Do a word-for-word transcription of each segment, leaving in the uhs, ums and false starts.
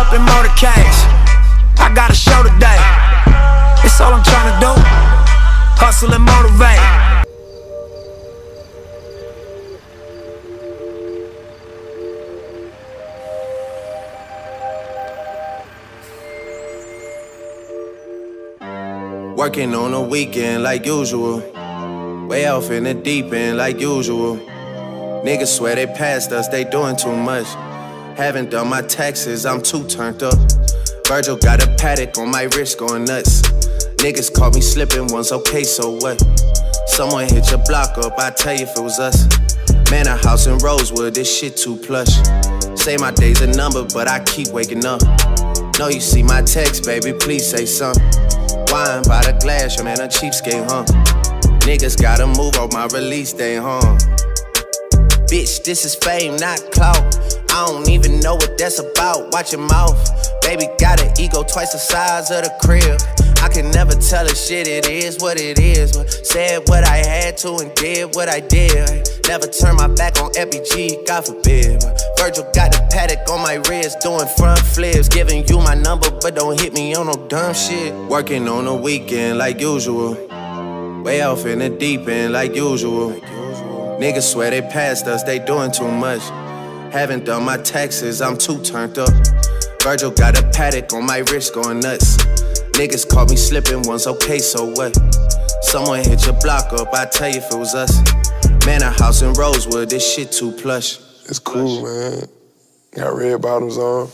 up in motorcades. I got a show today. It's all I'm trying to do. Hustle and motivate. Working on the weekend like usual. Way off in the deep end like usual. Niggas swear they passed us, they doing too much. Haven't done my taxes, I'm too turned up. Virgil got a paddock on my wrist going nuts. Niggas caught me slipping once, okay, so what? Someone hit your block up, I tell you if it was us. Man, a house in Rosewood, this shit too plush. Say my day's a number, but I keep waking up. Know you see my text, baby, please say something. Wine by the glass, your man a cheapskate, huh? Niggas gotta move on my release day, huh? Bitch, this is fame, not clout. I don't even know what that's about. Watch your mouth. Baby got an ego twice the size of the crib. I can never tell a shit, it is what it is. But said what I had to and did what I did. Never turn my back on F B G, God forbid. But Virgil got the paddock on my wrist, doing front flips. Giving you my number, but don't hit me on no dumb shit. Working on the weekend like usual. Way off in the deep end like usual. Niggas swear they passed us, they doing too much. Haven't done my taxes, I'm too turned up. Virgil got a paddock on my wrist going nuts. Niggas caught me slipping once, okay, so what? Someone hit your block up, I tell you if it was us. Man, a house in Rosewood, this shit too plush. It's cool, man. Got red bottoms on.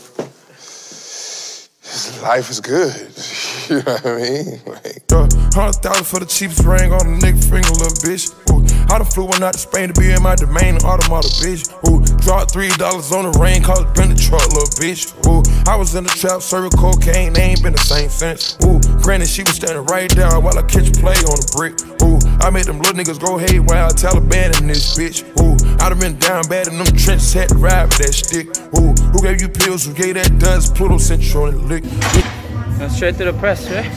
Life is good. You know what I mean? Like, uh, Hundred thousand for the cheapest ring on the nigga finger, little bitch. Ooh, I done flew one out to Spain to be in my domain, automata, bitch. Ooh, dropped three dollars on the rain, cause been the truck, little bitch. Ooh, I was in the trap, serving cocaine, they ain't been the same since. Ooh, granted she was standing right there while I catch play on the brick. Ooh, I made them little niggas go haywire, Taliban in this bitch. Ooh, I done been down bad in them trenches, had to ride with that stick. Ooh, who gave you pills? Who gave that dust? Pluto sent you on the lick. Now straight to the press, right?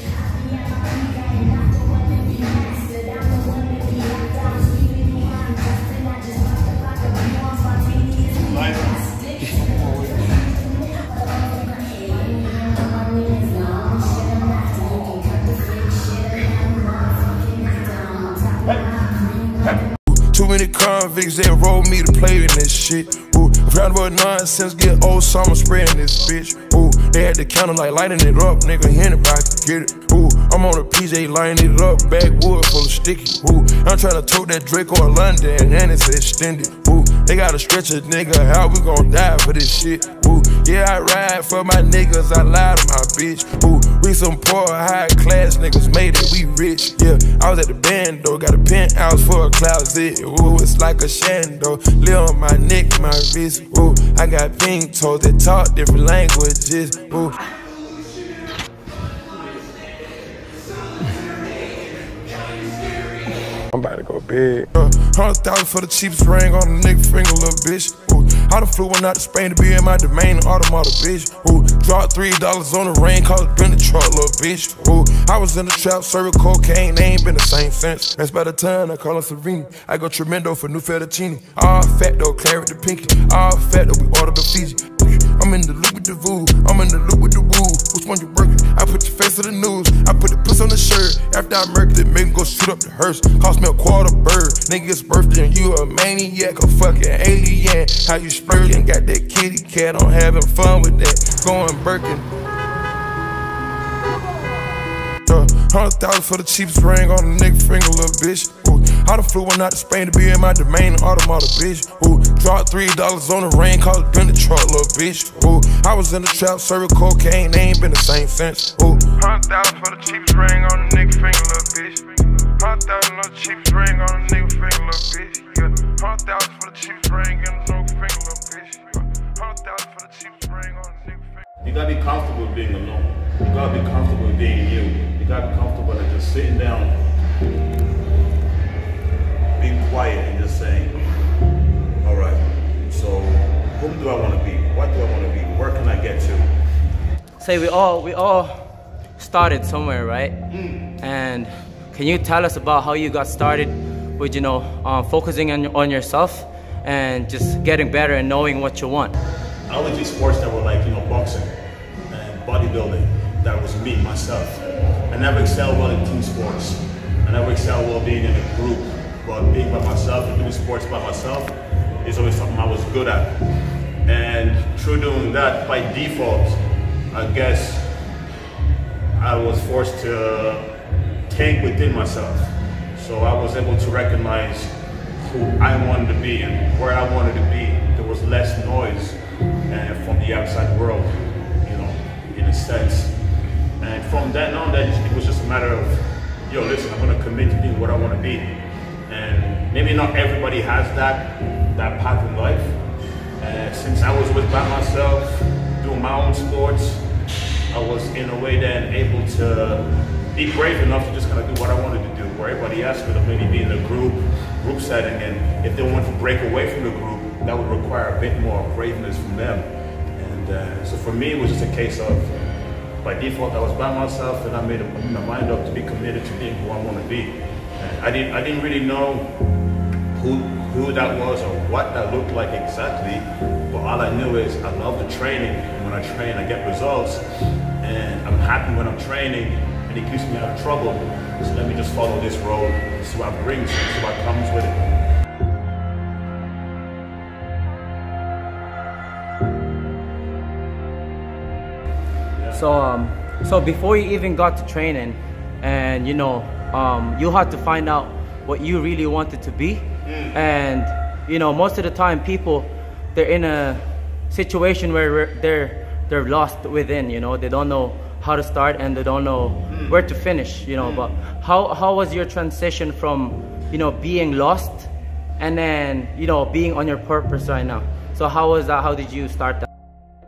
Too many convicts that rolled me to play in this shit. Ooh, round about nonsense, get old summer spreading this bitch. Ooh, they had the counter like lighting it up, nigga, anybody could get it. Ooh, I'm on a P J lining it up, backwood full of sticky. Ooh, I'm trying to tote that Drake on London and it's extended. Ooh, they gotta stretch a nigga out, we gon' die for this shit. Ooh, yeah, I ride for my niggas, I lie to my bitch. Ooh, we some poor, high class niggas made it, we rich. Yeah, I was at the band though, got a penthouse for a closet. Ooh, it's like a shando, live on my neck, my wrist. Ooh, I got pink toes that talk different languages. Ooh. I'm about to go big. Uh, Hundred thousand for the cheapest ring on the nigga finger, little bitch. Ooh, I done flew one out to Spain to be in my domain, automata, bitch. Ooh, dropped three dollars on the rain, cause been the truck, little bitch. Ooh, I was in the trap, serving cocaine, they ain't been the same since. That's by the time I call her Serena. I go tremendo for new fettuccine. All fat though, claret the pinky. All fat though, we order the Fiji. I'm in the loop with the voo, I'm in the loop with the woo. Which one you working? I put your face to the news, I put the puss on the shirt. After I murked it, make him go shoot up the hearse. Cost me a quarter bird, nigga's birthday and you a maniac, a fucking alien. How you splurging? Got that kitty cat, I'm having fun with that. Going Birkin. Uh, Hundred thousand for the cheapest ring on the nigga finger, little bitch. Ooh, I done flew one out to Spain to be in my domain, automata, bitch. Ooh, dropped three dollars on the rain, cause been the truck, little bitch. Ooh, I was in the trap, serving cocaine, they ain't been the same since. Ooh, hundred thousand for the cheapest ring on the nigga finger, little bitch. Hundred thousand for the cheapest ring on the nigga finger, little bitch. Yeah, hundred thousand for the cheapest ring on the nigga finger, little bitch. Hundred thousand for the cheapest ring on the nigga finger. You gotta be comfortable with being alone. You gotta be comfortable with being you. You gotta be comfortable with just sitting down, being quiet and just saying, all right, so who do I want to be? What do I want to be? Where can I get to? Say we all we all started somewhere, right? Mm. And can you tell us about how you got started with, you know, um, focusing on, on yourself and just getting better and knowing what you want? I always did sports that were like, you know, boxing and bodybuilding. That was me, myself. I never excelled well in team sports. I never excelled well being in a group, but being by myself and doing sports by myself is always something I was good at. And through doing that, by default, I guess I was forced to think within myself. So I was able to recognize who I wanted to be and where I wanted to be. There was less noise uh, from the outside world, you know, in a sense. And from then on, then it was just a matter of, yo, listen, I'm gonna commit to being what I wanna be. And maybe not everybody has that, that path in life. Uh, since I was with by myself, doing my own sports, I was in a way then able to be brave enough to just kind of do what I wanted to do, where everybody else could have maybe been in a group, group setting, and if they wanted to break away from the group, that would require a bit more braveness from them. And uh, so for me, it was just a case of, by default, I was by myself, and I made my mind up to be committed to being who I want to be. And I didn't, I didn't really know who, who that was or what that looked like exactly, but all I knew is I love the training, and when I train, I get results, and I'm happy when I'm training, and it keeps me out of trouble. So let me just follow this road, see what it brings, see what comes with it. So, um, so before you even got to training, and you know, um, you had to find out what you really wanted to be. Mm. And you know, most of the time, people they're in a situation where they're they're lost within. You know, they don't know how to start and they don't know mm. where to finish. You know, mm. but how how was your transition from you know being lost and then you know being on your purpose right now? So how was that? How did you start that?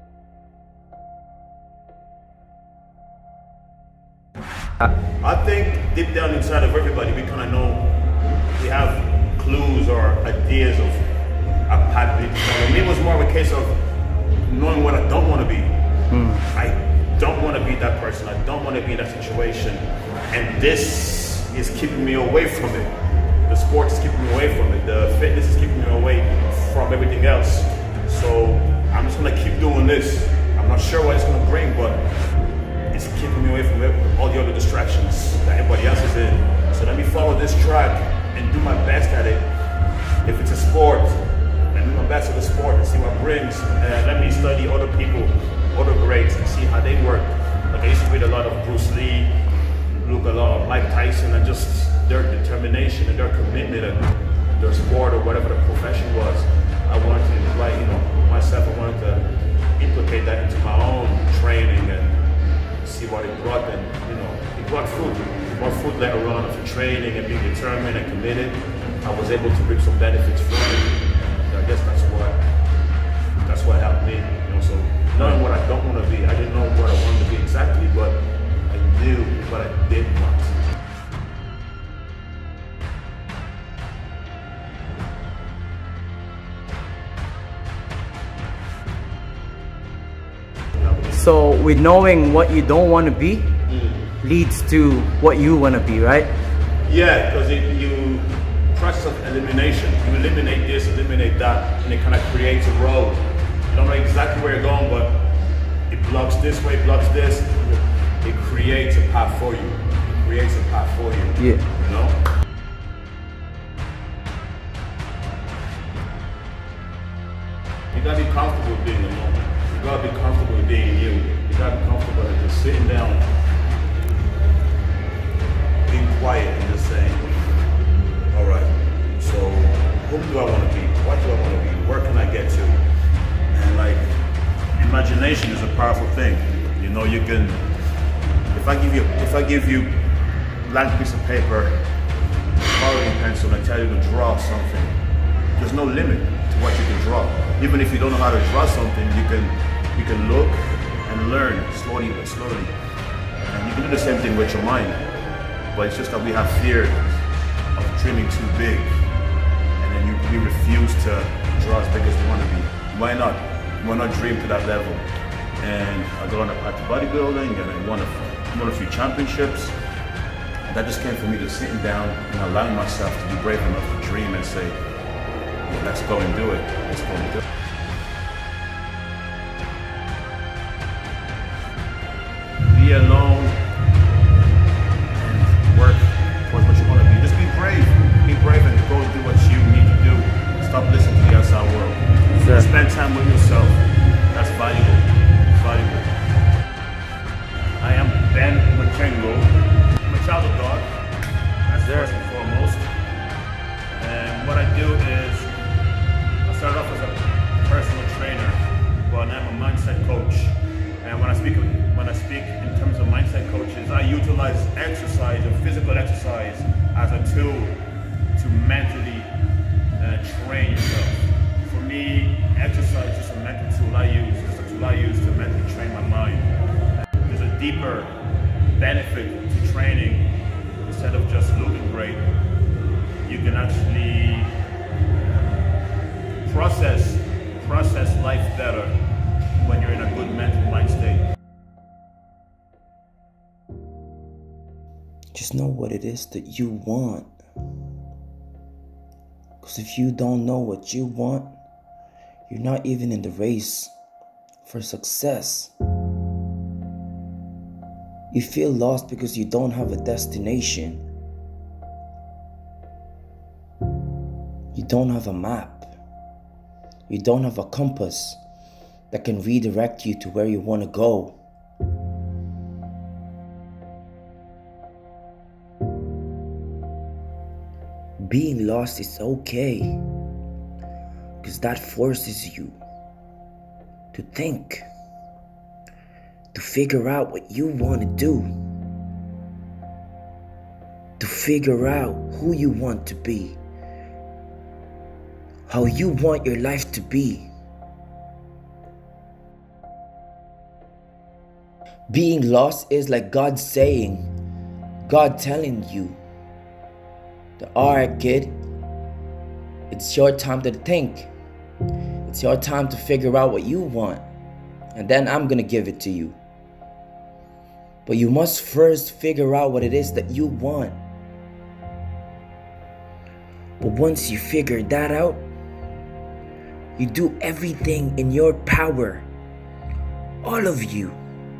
I think deep down inside of everybody, we kind of know, we have clues or ideas of a path. For me, it was more of a case of knowing what I don't want to be. Mm. I don't want to be that person. I don't want to be in that situation. And this is keeping me away from it. The sport is keeping me away from it. The fitness is keeping me away from everything else. So I'm just going to keep doing this. I'm not sure what it's going to bring, but it's keeping me away from all the other distractions that everybody else is in. So let me follow this track and do my best at it. If it's a sport, let me do my best at the sport and see what it brings. And let me study other people, other greats, and see how they work. Like I used to read a lot of Bruce Lee, look a lot of Mike Tyson, and just their determination and their commitment and their sport or whatever the profession was. I wanted to, like, you know, myself, I wanted to implicate that into my own training and see what it brought. And you know, it brought food. It brought food later on after training and being determined and committed. I was able to reap some benefits from it. And I guess that's what that's what helped me. You know, so knowing what I don't want to be, I didn't know what I wanted to be exactly, but I knew what I did want. So with knowing what you don't want to be mm. leads to what you want to be, right? Yeah, because you process of elimination. You eliminate this, eliminate that, and it kind of creates a road. You don't know exactly where you're going, but it blocks this way, blocks this. It creates a path for you. It creates a path for you. Yeah. You know? You gotta be comfortable with being alone. You gotta be comfortable with being you. You gotta be comfortable with just sitting down, being quiet and just saying, all right, so who do I want to be? What do I want to be? Where can I get to? And like, imagination is a powerful thing. You know, you can, if I give you, if I give you a blank piece of paper, coloring pencil, and tell you to draw something, there's no limit to what you can draw. Even if you don't know how to draw something, you can you can look and learn slowly but slowly. And you can do the same thing with your mind. But it's just that we have fear of dreaming too big, and then you, we refuse to draw as big as we want to be. Why not? Why not dream to that level? And I got on a path to bodybuilding, and I won a, won a few championships. And that just came from me just sitting down and allowing myself to be brave enough to dream and say, let's go and do it. Let's go and do it. be alone and work towards what you want to be. Just be brave. Be brave and go do what you need to do. Stop listening to the outside world. Sure. Spend time with yourself. That's valuable. It's valuable. I am Ben Makengo. I'm a child of God. That's first and foremost. And what I do is, I started off as a personal trainer, but I'm a mindset coach. And when I speak when I speak in terms of mindset coaches, I utilize exercise or physical exercise as a tool to mentally uh, train yourself. For me, exercise is a mental tool I use. It's a tool I use to mentally train my mind. And there's a deeper benefit to training. Instead of just looking great, you can actually process process life better when you're in a good mental mind state. Just know what it is that you want. Because if you don't know what you want, you're not even in the race for success. You feel lost because you don't have a destination. You don't have a map. You don't have a compass that can redirect you to where you want to go. Being lost is okay, because that forces you to think, to figure out what you want to do, to figure out who you want to be, how you want your life to be. Being lost is like God saying, God telling you, alright kid, it's your time to think. It's your time to figure out what you want. And then I'm gonna give it to you. But you must first figure out what it is that you want. But once you figure that out, you do everything in your power. All of you.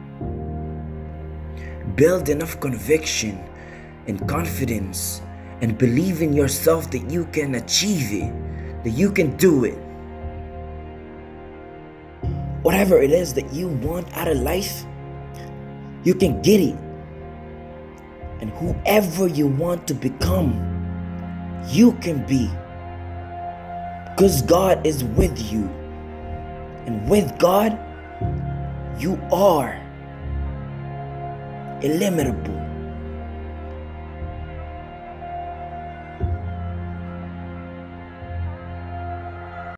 Build enough conviction and confidence and believe in yourself that you can achieve it, that you can do it. Whatever it is that you want out of life, you can get it. And whoever you want to become, you can be. Because God is with you. And with God, you are illimitable.